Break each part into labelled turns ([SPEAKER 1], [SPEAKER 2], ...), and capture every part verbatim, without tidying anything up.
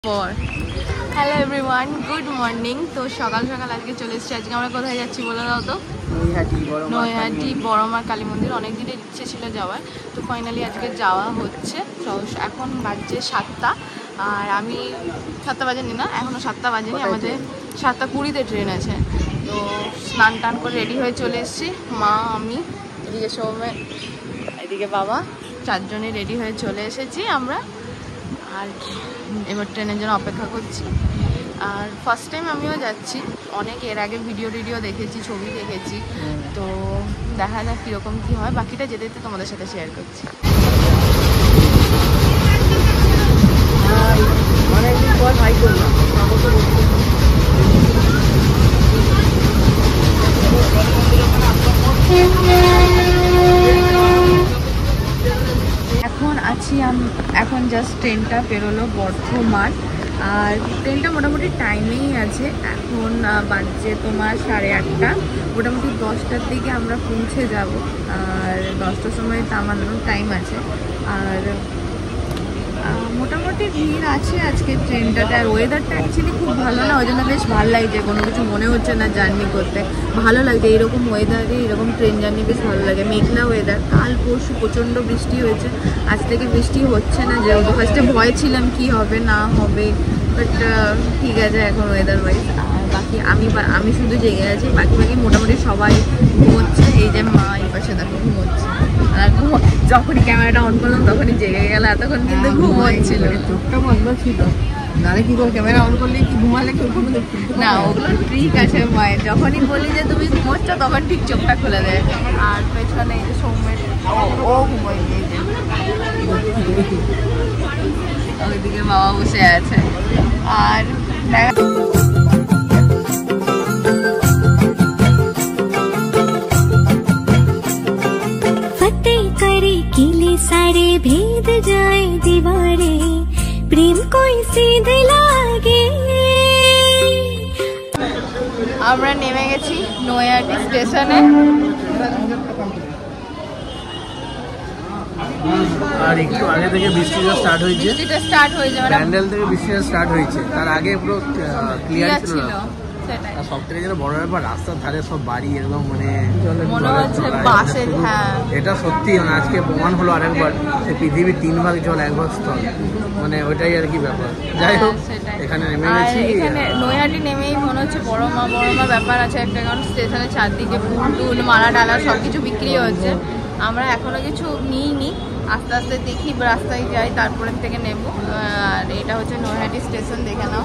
[SPEAKER 1] Hello everyone, good morning. তো সকাল সকাল আজকে চলে এসেছি। আজকে আমরা কোথায় যাচ্ছি বলে দাও তো? নৈহাটি বড় মা কালী মন্দির। অনেক দিনের ইচ্ছে ছিল যাওয়ার, তো ফাইনালি আজকে যাওয়া হচ্ছে। এখন বাজছে সাতটা, আর আমি সাতটা বাজেনি না, এখনও সাতটা বাজেনি, আমাদের সাতটা কুড়িতে ট্রেন আছে। তো স্নান টান করে রেডি হয়ে চলে এসেছি। মা, আমি, এদিকে সৌম্য, এদিকে বাবা, চারজনে রেডি হয়ে চলে এসেছি আমরা। আর এবার ট্রেনের জন্য অপেক্ষা করছি। আর ফার্স্ট টাইম আমিও যাচ্ছি। অনেক এর আগে ভিডিও টিডিও দেখেছি, ছবি দেখেছি, তো দেখা যাক কীরকম কী হয়। বাকিটা যেতে যেতে তোমাদের সাথে শেয়ার করছি। এখন আছি আমি, এখন জাস্ট ট্রেনটা বেরোলো বর্ধমান, আর ট্রেনটা মোটামুটি টাইমেই আছে। এখন বাজছে তোমার সাড়ে আটটা, মোটামুটি দশটার দিকে আমরা পৌঁছে যাব। আর দশটার সময় নামানোর টাইম আছে। আর মোটামুটি ভিড় আছে আজকে ট্রেনটাতে। আর ওয়েদারটা অ্যাকচুয়ালি খুব ভালো না, ওই জন্য বেশ ভালো লাগছে। কোনো কিছু মনে হচ্ছে না জার্নি করতে, ভালো লাগছে। এরকম ওয়েদারে এরকম ট্রেন জার্নি বেশ ভালো লাগে। মেঘলা ওয়েদার, কাল পরশু প্রচণ্ড বৃষ্টি হয়েছে, আজ থেকে বৃষ্টি হচ্ছে না। যেহেতু ফার্স্টে ভয় ছিলাম কি হবে না হবে, বাট ঠিক আছে এখন ওয়েদার ওয়াইজ। আর বাকি আমি আমি শুধু জেগে আছি, বাকি বাকি মোটামুটি সবাই ঘুমোচ্ছে। এই যে মা এই পাশে দেখো ঘুমোচ্ছে, আর ঘুমো যখনই ক্যামেরাটা অন করলাম তখনই জেগে গেল। এতক্ষণ কিন্তু ঘুমোচ্ছিল, চোখটা বন্ধ ছিল। নাহলে কি করে ক্যামেরা অন করলে কি ঘুমালে কেউ ঘুমোতে না, ওগুলো ট্রিক আছে মায়ের। যখনই বলি যে তুমি ঘুমোচ্ছ তখন ঠিক চোখটা খুলে দেয়। আর পেছনে এই যে সৌম্যের, ও ঘুমোয়, এই যে ওইদিকে বাবা বসে আছে। আর
[SPEAKER 2] किले सारे भेद जाए दीवारे, प्रेम कोई सीधे लागे।
[SPEAKER 1] আমরা নেমে গেছি নৈহাটি স্টেশনে।
[SPEAKER 3] আর একটু আগে থেকে বৃষ্টিটা স্টার্ট হয়েছে,
[SPEAKER 1] বৃষ্টিটা স্টার্ট হয়ে যাবে,
[SPEAKER 3] প্যান্ডেল থেকে বৃষ্টিটা স্টার্ট হয়েছে। তার আগে পুরো ক্লিয়ার ছিল না।
[SPEAKER 1] সেটাই,
[SPEAKER 3] আর সব থেকে যেন বড় ব্যাপার, রাস্তার ধারে সব বাড়ি একদম মানে
[SPEAKER 1] মনে হচ্ছে বাসের। হ্যাঁ,
[SPEAKER 3] এটা সত্যি মানে আজকে প্রমাণ হলো আরেকবার যে পৃথিবীর তিন ভাগ জল এক ভাগ স্থল, মানে ওইটাই আর কি ব্যাপার। যাই হোক, এখানে নেমে গেছি।
[SPEAKER 1] এখানে নৈহাটি নেমেই মনে হচ্ছে বড় মা বড় মা ব্যাপার আছে একটা, কারণ স্টেশনে চারদিকে ফুল টুল মালা ডালা সব কিছু বিক্রি হচ্ছে। আমরা এখনো কিছু নিইনি, আস্তে আস্তে দেখি, রাস্তায় যাই তারপরে থেকে নেব। আর এটা হচ্ছে নৈহাটি স্টেশন, দেখে নাও।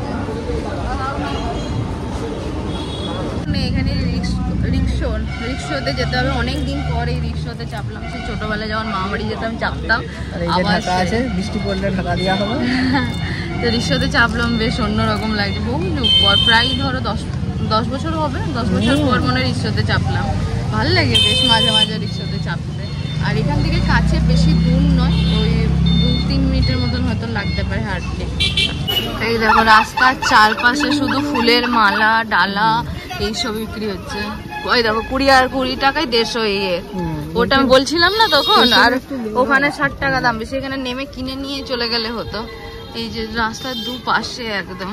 [SPEAKER 1] এখানে রিক্সো রিক্সোতে যেতে হবে, অনেক দিন পর এই রিক্সোতে চাপলাম। সেই ছোটবেলায় যখন মামা বাড়ি যেতাম চাপতাম,
[SPEAKER 3] আছে বৃষ্টি পড়লে ঢাকা দেওয়া হবে।
[SPEAKER 1] তো রিক্সোতে চাপলাম, বেশ অন্যরকম লাগছে। বহু যুগ পর, প্রায় ধরো দশ দশ বছর হবে, দশ বছর পর মনে রিক্সোতে চাপলাম। ভালো লাগে বেশ মাঝে মাঝে রিক্সোতে চাপতে। আর এখান থেকে কাছে, বেশি দূর নয়, ওই দু তিন মিনিটের মতন হয়তো লাগতে পারে হাঁটতে। এই দেখো রাস্তার চারপাশে শুধু ফুলের মালা ডালা এইসব বিক্রি হচ্ছে। ওই দেখো কুড়ি আর কুড়ি টাকায় দেড়শো, ইয়ে ওটা আমি বলছিলাম না তখন। আর ওখানে ষাট টাকা দাম বেশি, এখানে নেমে কিনে নিয়ে চলে গেলে হতো। এই যে রাস্তার দু পাশে একদম।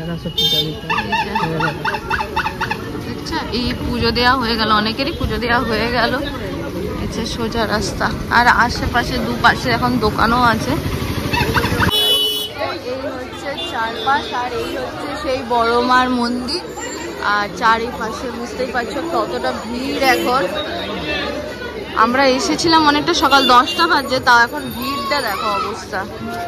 [SPEAKER 1] আচ্ছা, এই পুজো দেওয়া হয়ে গেল, অনেকেরই পুজো দেওয়া হয়ে গেল। আচ্ছা, সোজা রাস্তা, আর আশেপাশে দু পাশে এখন দোকানও আছে। এই হচ্ছে চারপাশ, আর এই হচ্ছে সেই বড় মার মন্দির। আর চারিপাশে বুঝতেই পারছো কতটা ভিড় এখন। আমরা এসেছিলাম অনেকটা সকাল দশটা বাজে, তাও এখন ভিড়টা দেখো অবস্থা।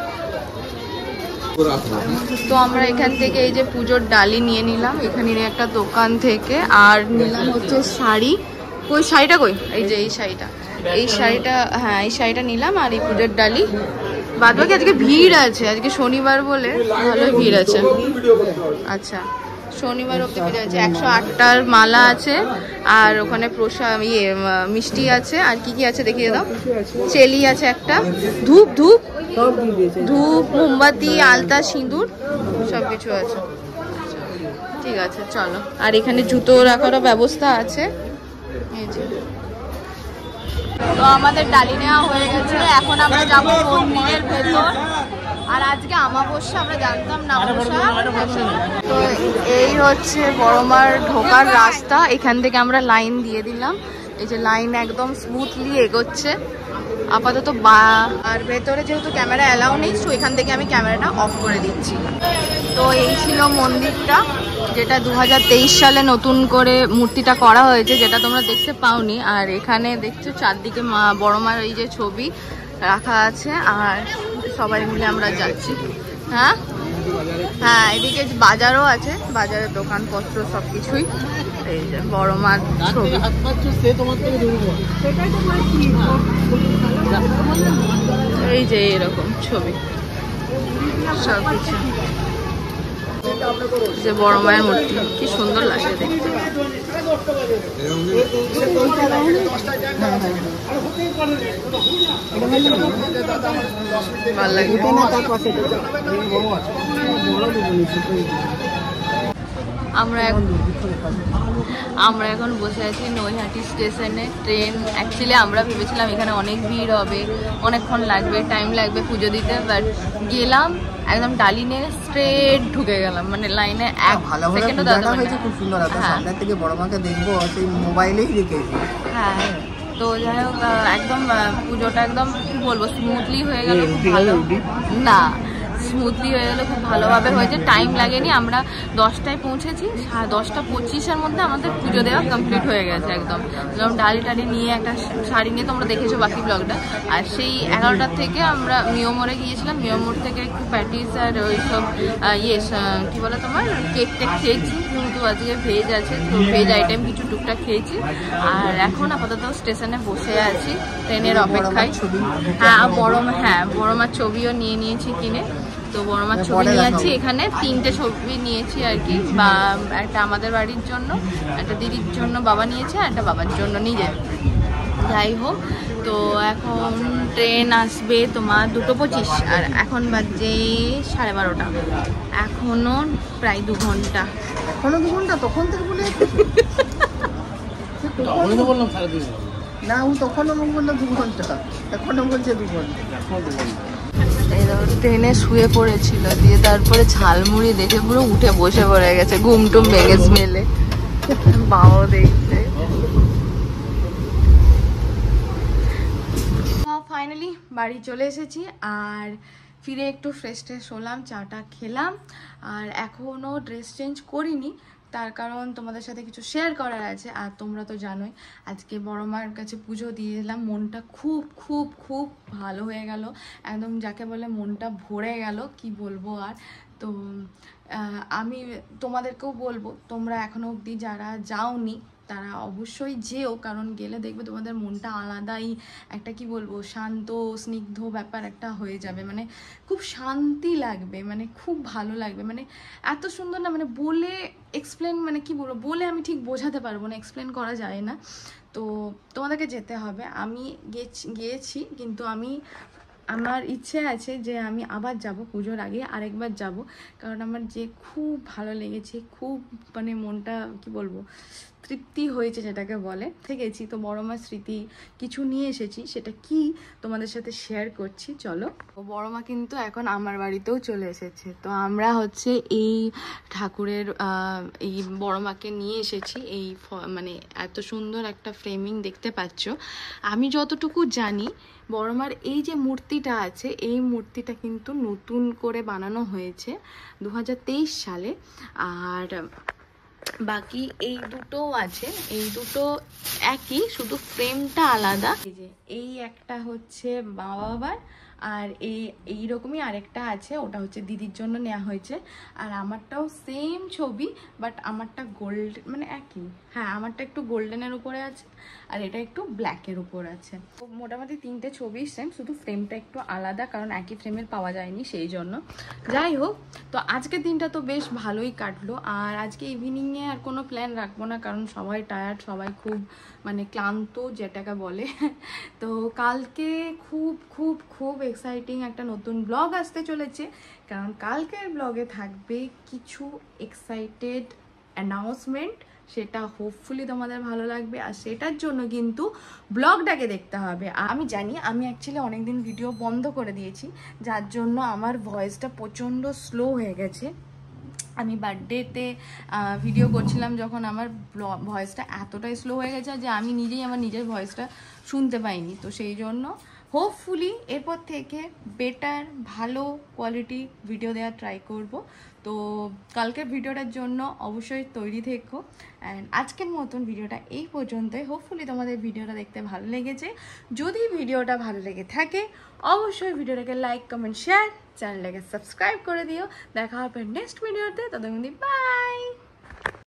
[SPEAKER 1] তো আমরা এখান থেকে এই যে পুজোর ডালি নিয়ে নিলাম এখানের একটা দোকান থেকে। আর নিলাম হচ্ছে শাড়ি। ওই শাড়িটা কই? এই যে এই শাড়িটা, এই শাড়িটা, হ্যাঁ এই শাড়িটা নিলাম। আর এই পুজোর ডালি। বাদ বাকি আজকে ভিড় আছে, আজকে শনিবার বলে ভালোই ভিড় আছে। আচ্ছা, শনিবার অব্দি ভিড় আছে। একশো আটটার মালা আছে, আর ওখানে প্রসাদ, ইয়ে মিষ্টি আছে। আর কি কি আছে দেখিয়ে দাও। চেলি আছে একটা, ধূপ ধূপ ধূপ মোমবাতি আলতা সিঁদুর সব কিছু আছে। ঠিক আছে চলো। আর এখানে জুতো রাখারও ব্যবস্থা আছে। এই যে তো আমাদের ডালি নেওয়া হয়ে গেছে, এখন আমরা যাবো মন্দিরের ভেতর। আর আজকে আমাবস্যা, আমরা জানতাম না আমাবস্যা। তো এই হচ্ছে বড়মার ঢোকার রাস্তা, এখান থেকে আমরা লাইন দিয়ে দিলাম। এই যে লাইন একদম স্মুথলি এগোচ্ছে আপাতত। বা আর ভেতরে যেহেতু ক্যামেরা অ্যালাউ নেই, সো এখান থেকে আমি ক্যামেরাটা অফ করে দিচ্ছি। তো এই ছিল মন্দিরটা, যেটা দু হাজার তেইশ সালে নতুন করে মূর্তিটা করা হয়েছে, যেটা তোমরা দেখতে পাওনি। আর এখানে দেখছো চারদিকে মা বড়মার এই যে ছবি রাখা আছে, আর সবাই মিলে আমরা যাচ্ছি। হ্যাঁ হ্যাঁ, এদিকে বাজারও আছে, বাজারের দোকানপত্র সবকিছুই। এই যে বড়মার ছবি, এই যে এরকম ছবি সবকিছু। যে বড় মায়ের মূর্তি কি সুন্দর লাগে দেখতে। ভালো লাগে। আমরা এখন আমরা এখন বসে আছি নৈহাটি স্টেশনে। ট্রেন অ্যাকচুয়ালি আমরা ভেবেছিলাম এখানে অনেক ভিড় হবে, অনেকক্ষণ লাগবে, টাইম লাগবে পুজো দিতে, বাট গেলাম একদম ডালি নিয়ে স্ট্রেট ঢুকে গেলাম, মানে লাইনে এক সেকেন্ডও দাঁড়াতে হয়েছে। খুব সুন্দর সামনে থেকে বড় মাকে দেখবো, সেই মোবাইলেই দেখেছি। হ্যাঁ, তো যাই হোক একদম পুজোটা একদম কি বলবো স্মুথলি হয়ে গেল, খুব ভালো না স্মুথলি হয়ে গেলো, খুব ভালোভাবে হয়েছে, টাইম লাগেনি। আমরা দশটায় পৌঁছেছি, দশটা পঁচিশের মধ্যে আমাদের পুজো দেওয়া কমপ্লিট হয়ে গেছে একদম। যেমন ডালি টালি নিয়ে একটা শাড়ি নিয়ে তোমরা দেখেছো বাকি ব্লগটা। আর সেই এগারোটার থেকে আমরা মিয়োমোড়ে গিয়েছিলাম, মিয়োমোড় থেকে একটু প্যাটিস আর ওই সব ইয়ে কী বলে তোমার কেক টেক খেয়েছি, যেহেতু আজকে ভেজ আছে তো ভেজ আইটেম কিছু টুকটাক খেয়েছি। আর এখন আপাতত স্টেশনে বসে আছি ট্রেনের অপেক্ষায়। হ্যাঁ বড় হ্যাঁ বড় মার ছবিও নিয়ে নিয়েছি কিনে, তো বড় মার ছবি নিয়েছি এখানে, তিনটে ছবি নিয়েছি আর কি। বা একটা আমাদের বাড়ির জন্য, একটা দিদির জন্য বাবা নিয়েছে, আর একটা বাবার জন্য নিজের। যাই হোক, তো এখন ট্রেন আসবে তোমার দুটো পঁচিশ, আর এখন বাজে সাড়ে বারোটা, এখনো প্রায় দু ঘন্টা।
[SPEAKER 4] এখনো দু ঘন্টা? তখন থেকে বলে না, ও তখন আমাকে বললো দু ঘন্টা, এখনো বলছে দু ঘন্টা।
[SPEAKER 1] ট্রেনে শুয়ে পড়েছিল, দিয়ে তারপরে ঝালমুড়ি দেখে পুরো উঠে বসে পড়ে গেছে, ঘুম টুম ভেঙে স্মেলে বাবাও দেখতে। ফাইনালি বাড়ি চলে এসেছি, আর ফিরে একটু ফ্রেশ ট্রেশ হলাম, চাটা খেলাম, আর এখনও ড্রেস চেঞ্জ করিনি, তার কারণ তোমাদের সাথে কিছু শেয়ার করার আছে। আর তোমরা তো জানোই আজকে বড় মার কাছে পুজো দিয়ে এলাম, মনটা খুব খুব খুব ভালো হয়ে গেল, একদম যাকে বলে মনটা ভরে গেল, কি বলবো আর। তো আমি তোমাদেরকেও বলবো, তোমরা এখনো অবধি যারা যাওনি তারা অবশ্যই যেও, কারণ গেলে দেখবে তোমাদের মনটা আলাদাই একটা কি বলবো শান্ত স্নিগ্ধ ব্যাপার একটা হয়ে যাবে, মানে খুব শান্তি লাগবে, মানে খুব ভালো লাগবে, মানে এত সুন্দর না, মানে বলে এক্সপ্লেন মানে কি বলবো, বলে আমি ঠিক বোঝাতে পারবো না, এক্সপ্লেন করা যায় না। তো তোমাদেরকে যেতে হবে, আমি গেছি গিয়েছি কিন্তু আমি আমার ইচ্ছে আছে যে আমি আবার যাব পুজোর আগে আরেকবার যাব, কারণ আমার যে খুব ভালো লেগেছে, খুব মানে মনটা কি বলবো তৃপ্তি হয়েছে যেটাকে বলে। থেকেছি তো বড় মার স্মৃতি কিছু নিয়ে এসেছি, সেটা কি তোমাদের সাথে শেয়ার করছি চলো। বড় মা কিন্তু এখন আমার বাড়িতেও চলে এসেছে, তো আমরা হচ্ছে এই ঠাকুরের এই বড় মাকে নিয়ে এসেছি, এই মানে এত সুন্দর একটা ফ্রেমিং দেখতে পাচ্ছ। আমি যতটুকু জানি বড় মার এই যে মূর্তিটা আছে, এই মূর্তিটা কিন্তু নতুন করে বানানো হয়েছে দু হাজার তেইশ সালে, আর বাকি এই দুটো আছে, এই দুটো একই, শুধু ফ্রেমটা আলাদা। এই যে এই একটা হচ্ছে মা বাবার, আর এই এইরকমই আরেকটা আছে, ওটা হচ্ছে দিদির জন্য নেওয়া হয়েছে। আর আমারটাও সেম ছবি, বাট আমারটা গোল্ড মানে একই, হ্যাঁ আমারটা একটু গোল্ডেনের উপরে আছে, আর এটা একটু ব্ল্যাকের উপর আছে। মোটামুটি তিনটে ছবি সেম, শুধু ফ্রেমটা একটু আলাদা, কারণ একই ফ্রেমের পাওয়া যায়নি সেই জন্য। যাই হোক, তো আজকের দিনটা তো বেশ ভালোই কাটলো, আর আজকে ইভিনিংয়ে আর কোনো প্ল্যান রাখবো না, কারণ সবাই টায়ার্ড, সবাই খুব মানে ক্লান্ত যেটাকে বলে। তো কালকে খুব খুব খুব এক্সাইটিং একটা নতুন ব্লগ আসতে চলেছে, কারণ কালকের ব্লগে থাকবে কিছু এক্সাইটেড অ্যানাউন্সমেন্ট, সেটা হোপফুলি তোমাদের ভালো লাগবে। আর সেটার জন্য কিন্তু ব্লগটাকে দেখতে হবে। আমি জানি আমি অ্যাকচুয়ালি অনেকদিন ভিডিও বন্ধ করে দিয়েছি, যার জন্য আমার ভয়েসটা প্রচণ্ড স্লো হয়ে গেছে। আমি বার্থডেতে ভিডিও করছিলাম যখন আমার ভয়েসটা এতটাই স্লো হয়ে গেছে যে আমি নিজেই আমার নিজের ভয়েসটা শুনতে পাইনি। তো সেই জন্য হোপফুলি এরপর থেকে বেটার ভালো কোয়ালিটি ভিডিও দেওয়ার ট্রাই করব। তো কালকের ভিডিওটার জন্য অবশ্যই তৈরি থেকো। অ্যান্ড আজকের মতন ভিডিওটা এই পর্যন্তই। হোপফুলি তোমাদের ভিডিওটা দেখতে ভালো লেগেছে। যদি ভিডিওটা ভালো লেগে থাকে অবশ্যই ভিডিওটাকে লাইক কমেন্ট শেয়ার, চ্যানেলটাকে সাবস্ক্রাইব করে দিও। দেখা হবে নেক্সট ভিডিওতে। ততক্ষণ বাই।